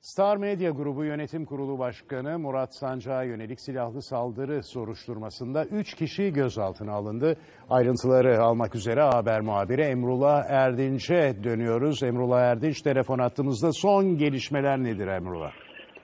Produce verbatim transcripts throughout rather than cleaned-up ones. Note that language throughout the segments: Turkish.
Star Medya Grubu Yönetim Kurulu Başkanı Murat Sancak'a yönelik silahlı saldırı soruşturmasında üç kişi gözaltına alındı. Ayrıntıları almak üzere haber muhabiri Emrullah Erdinç'e dönüyoruz. Emrullah Erdinç telefon attığımızda son gelişmeler nedir Emrullah?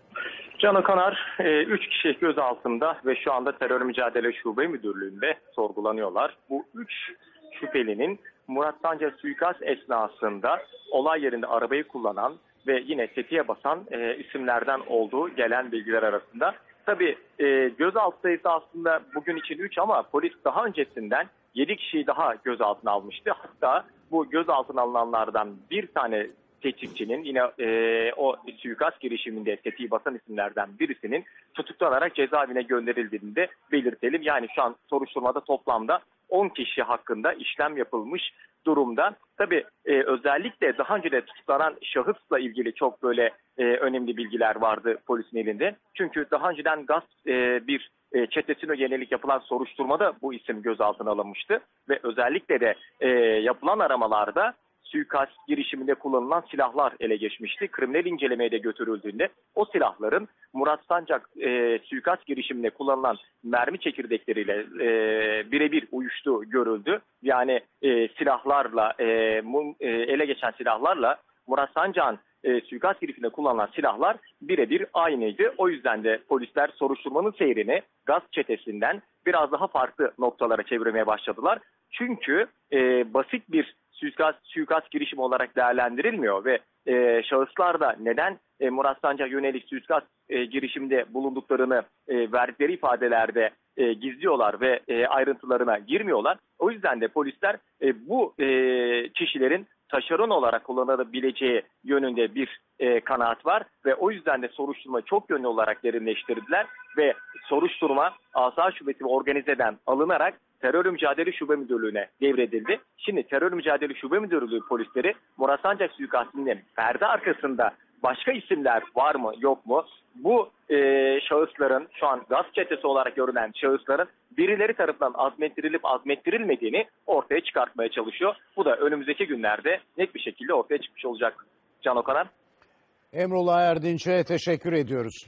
Can Okanar, üç kişi gözaltında ve şu anda Terör Mücadele Şube Müdürlüğü'nde sorgulanıyorlar. Bu üç şüphelinin Murat Sancak suikast esnasında olay yerinde arabayı kullanan ve yine tetiğe basan e, isimlerden olduğu gelen bilgiler arasında. Tabii e, gözaltı sayısı aslında bugün için üç ama polis daha öncesinden yedi kişiyi daha gözaltına almıştı. Hatta bu gözaltına alınanlardan bir tane tetikçinin yine e, o suikast girişiminde tetiği basan isimlerden birisinin tutuklanarak cezaevine gönderildiğini de belirtelim. Yani şu an soruşturmada toplamda on kişi hakkında işlem yapılmış durumda. Tabii e, özellikle daha önce de tutuklanan şahısla ilgili çok böyle e, önemli bilgiler vardı polisin elinde. Çünkü daha önceden gasp e, bir e, çetesine yönelik yapılan soruşturmada bu isim gözaltına alınmıştı. Ve özellikle de e, yapılan aramalarda suikast girişiminde kullanılan silahlar ele geçmişti. Kriminal incelemeye de götürüldüğünde o silahların Murat Sancak e, suikast girişiminde kullanılan mermi çekirdekleriyle e, birebir uyuştuğu görüldü. Yani e, silahlarla e, mum, e, ele geçen silahlarla Murat Sancak'ın e, suikast girişiminde kullanılan silahlar birebir aynıydı. O yüzden de polisler soruşturmanın seyrini gasp çetesinden biraz daha farklı noktalara çevirmeye başladılar. Çünkü e, basit bir suikast, suikast girişimi olarak değerlendirilmiyor ve e, şahıslar da neden e, Murat Sancak'a yönelik suikast e, girişiminde bulunduklarını e, verdikleri ifadelerde e, gizliyorlar ve e, ayrıntılarına girmiyorlar. O yüzden de polisler e, bu e, kişilerin taşeron olarak kullanılabileceği yönünde bir e, kanaat var ve o yüzden de soruşturma çok yönlü olarak derinleştirdiler ve soruşturma Asayiş Şubesi ve Organize'den alınarak Terör Mücadele Şube Müdürlüğü'ne devredildi. Şimdi Terör Mücadele Şube Müdürlüğü polisleri Murat Sancak suikastinin perde arkasında başka isimler var mı yok mu? Bu e, şahısların şu an gasp çetesi olarak görünen şahısların birileri tarafından azmettirilip azmettirilmediğini ortaya çıkartmaya çalışıyor. Bu da önümüzdeki günlerde net bir şekilde ortaya çıkmış olacak. Can Okanar. Emrullah Erdinç'e teşekkür ediyoruz.